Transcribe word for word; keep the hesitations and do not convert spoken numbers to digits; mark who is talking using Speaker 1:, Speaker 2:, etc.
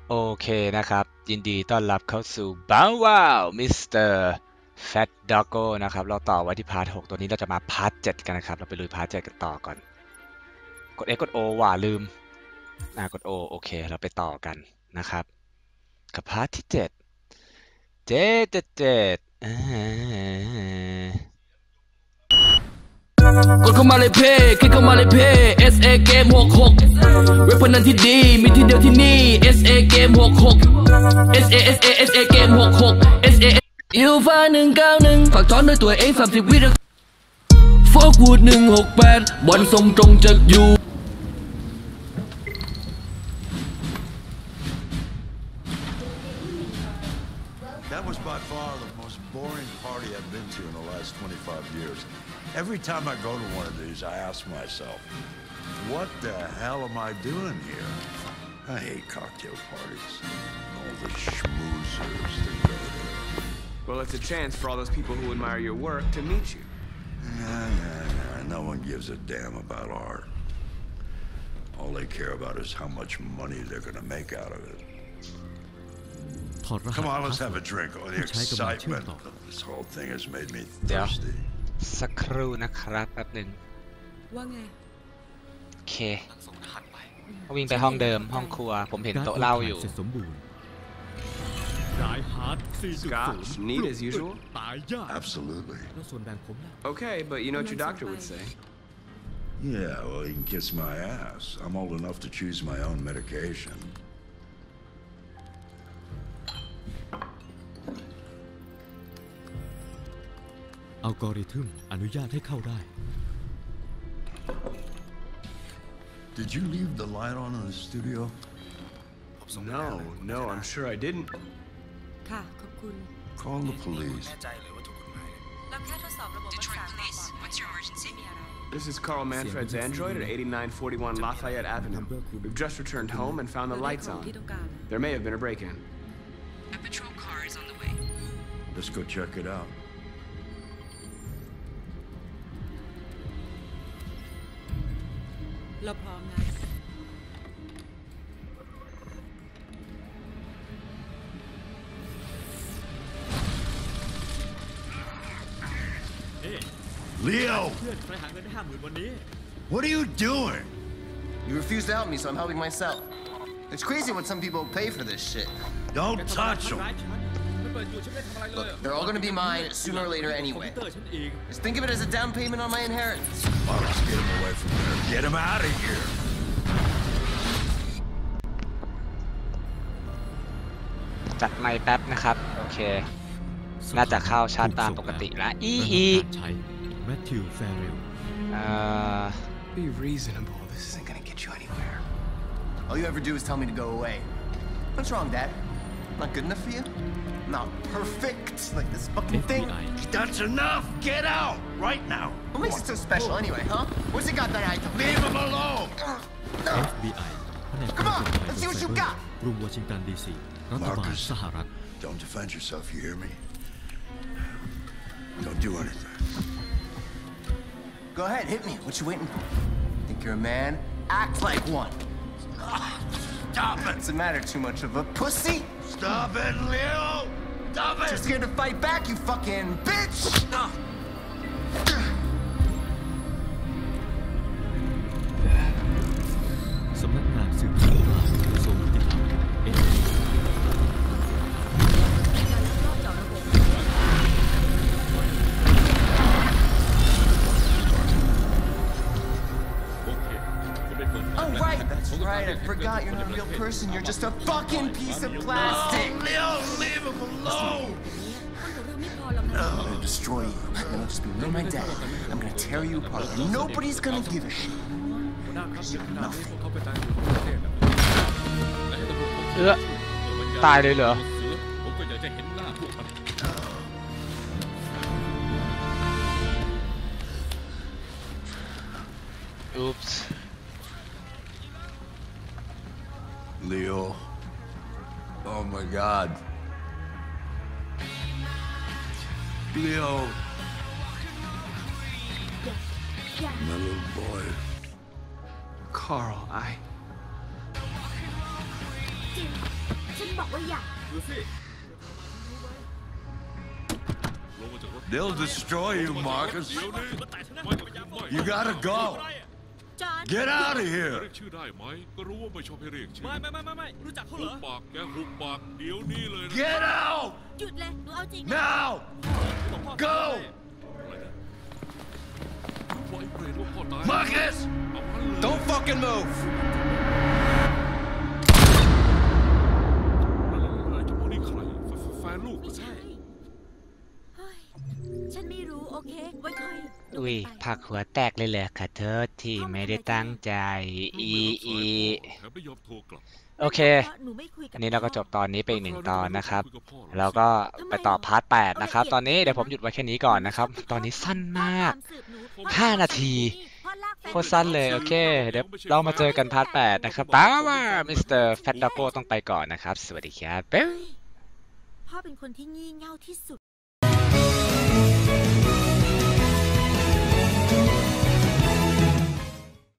Speaker 1: โอเคนะครับยินดีต้อนรับเข้าสู่บ้าวว้าวมิสเตอร์แฟตด็อกโก้นะครับเราต่อไว้ที่พาร์ทหกตัวนี้เราจะมาพาร์ทเจ็ดกันนะครับเราไปลุยพาร์ทเจ็ดกันต่อก่อนกด X กด O ว่าลืมอ่ากด O โอเคเราไปต่อกันนะครับกับพาร์ทที่เจ็ดเจ็ดเจ็ดเจ็ดอ่าก
Speaker 2: ดเข้ามาเลยเพ่คลิกเข้ามาเลยเพ่ เอส เอ เกมหกหกเว็บพนันที่ดีมีที่เดียวที่นี่ เอส เอ เกมหกหก เอส เอ เอส เอ เอส เอ เกมหกหก เอส เอ ยูฟ่าหนึ่งเก้าหนึ่งฝากถอนด้วยตัวเองสามสิบวิโฟกวูดหนึ่งหกแปดบอลส่งตรงจากอยู่
Speaker 3: That was by far the most boring party I've been to in the last twenty-five years. Every time I go to one of these, I ask myself, what the hell am I doing here? I hate cocktail parties. All the schmoozers that go there.
Speaker 4: Well, it's a chance for all those people who admire your work to meet you.
Speaker 3: Nah, nah, nah. No one gives a damn about art. All they care about is how much money they're gonna make out of it. Come on, let's have a drink. Oh, the excitement of this whole thing has made me thirsty.
Speaker 1: สักครู่นะครับแป๊บหนึ่ง
Speaker 5: ว่าไง
Speaker 1: โอเควิ่งไปห้องเดิมห้องครัวผมเห็นโต๊ะเหล้าอยู่
Speaker 4: Scotch, neat as usual.
Speaker 3: Absolutely.
Speaker 4: Okay, but you know what your doctor would say.
Speaker 3: Yeah, well, he can kiss my ass. I'm old enough to choose my own medication.
Speaker 6: อัลกอริทึมอนุญาตให้เข้าได้
Speaker 3: Did you leave the light on in the studio?
Speaker 4: No, no, I'm sure I didn't.
Speaker 5: ค่ะขอบคุณ
Speaker 3: Call the police.
Speaker 5: เราแค่ทดสอบระบบ
Speaker 7: Detroit Police, what's your emergency?
Speaker 4: This is Carl Manfred's android at eighty-nine forty-one Lafayette Avenue. We've just returned home and found the lights on. There may have been a break-in.
Speaker 7: A patrol car is on the way.
Speaker 3: Let's go check it out.
Speaker 5: เราพร้อมนะ
Speaker 3: Leo!
Speaker 6: เพื่อนไปหาเงินได้ห้าหมื่นวันนี้
Speaker 3: What are you doing?
Speaker 8: You refuse to help me, so I'm helping myself. It's crazy what some people pay for this shit.
Speaker 3: Don't touch him.
Speaker 8: Look, they're all gonna be mine sooner or later anyway. Just think of it as a down payment on my inheritance.
Speaker 3: Oh, let's get him away from there. Get him out of here.
Speaker 1: จัดไมค์แป๊บนะครับโอเคน่าจะเข้าชาร์จตามปกติแล้วอีอี
Speaker 6: แมทธิวแฟร์เรล
Speaker 1: เอ่อ
Speaker 4: Be reasonable. This isn't gonna get you anywhere.
Speaker 8: All you ever do is tell me to go away. What's wrong, Dad? Not good enough for you? Not perfect like this fucking thing?
Speaker 3: That's enough. Get out right now.
Speaker 8: What makes it so special anyway, huh? What's it got that I don't
Speaker 3: Leave him alone.
Speaker 6: เอฟ บี ไอ แผนกการตรวจภัยโดยไซเบอร์กรุงวอชิงตันดีซีรัฐบาลสหรัฐ
Speaker 3: Don't defend yourself. You hear me? Don't do anything.
Speaker 8: Go ahead, hit me. What you waiting for? Think you're a man? Act like one.
Speaker 3: Stop it.
Speaker 8: Doesn't matter too much of a pussy.
Speaker 3: Stop it, Leo. Stop it.
Speaker 8: You're scared to fight back, you fucking bitch.
Speaker 6: สำนักงานสืบสวนกลางกระทรวงยุติธรรม เอ
Speaker 8: Oh, right, that's right. I forgot you're not a real person. You're just a fucking piece of plastic.
Speaker 3: Oh, Leo, leave him alone.
Speaker 8: I'm gonna destroy you. Then I'll just be me and my dad. I'm gonna tear you apart. And nobody's gonna give a shit. You're nothing.
Speaker 1: เอื้อตายเลยเหรอ
Speaker 6: ผมก็อยากจะเห็นหน้าพวกมัน
Speaker 1: Oops
Speaker 3: Leo. Oh my God. Leo. My little boy.
Speaker 4: Carl, I...
Speaker 9: บอกว่าอย่า
Speaker 6: ดูสิ
Speaker 3: They'll destroy you, Marcus.
Speaker 6: เดี๋ยวนี้ไม่ไม่
Speaker 3: You gotta go.
Speaker 9: จอห์น
Speaker 3: Get out of
Speaker 6: เรีย
Speaker 3: here.
Speaker 6: กชื่อได้ไหมก็รู้ว่าไม่ชอบให้เรียกชื่อ
Speaker 10: ไม่ไม่ไม่ไม่ไม่รู้จักเขาเห
Speaker 6: หุ
Speaker 10: ร
Speaker 6: บ
Speaker 10: อ
Speaker 6: ปากแกหุบปากเดี๋ยวนี้เลยนะ
Speaker 3: Get out
Speaker 9: หยุดเลยหนูเอาจริงนะ
Speaker 3: now. Go.
Speaker 6: ปล่อยเปรตว่าพ่อตาย
Speaker 3: Marcus,
Speaker 6: เอามันเลย
Speaker 3: don't fucking move.
Speaker 6: ไอ้เจ้าพวกนี้ใครแฟนลูก
Speaker 9: ไม่ใช่เฮ้ยฉันไม่รู้โอเคไว้ค่อย
Speaker 1: อุ้ยผักหัวแตกเลยเหรอขอโทษที่ไม่ได้ตั้งใจอีอี
Speaker 6: แถมไม่ยอมโทรกลับ
Speaker 1: โอเค
Speaker 9: หนูไม่คุยกับ
Speaker 1: อันนี้เราก็จบตอนนี้ไปอีกหนึ่งตอนนะครับ
Speaker 6: คุยกับพ่อเหรอ
Speaker 1: แล้วก็ไปต่อพาร์ทแปดนะครับ ตอนนี้เดี๋ยวผมหยุดไว้แค่นี้ก่อนนะครับ ตอนนี้สั้นมาก ห้านาที โคตรสั้นเลย โอเค เดี๋ยวเรามาเจอกันพาร์ทแปดนะครับป้าว่ามิสเตอร์แฟตดอกโก้ต้องไปก่อนนะครับ สวัสดีครับ
Speaker 9: พ่อเป็นคนที่งี่เง่าที่สุด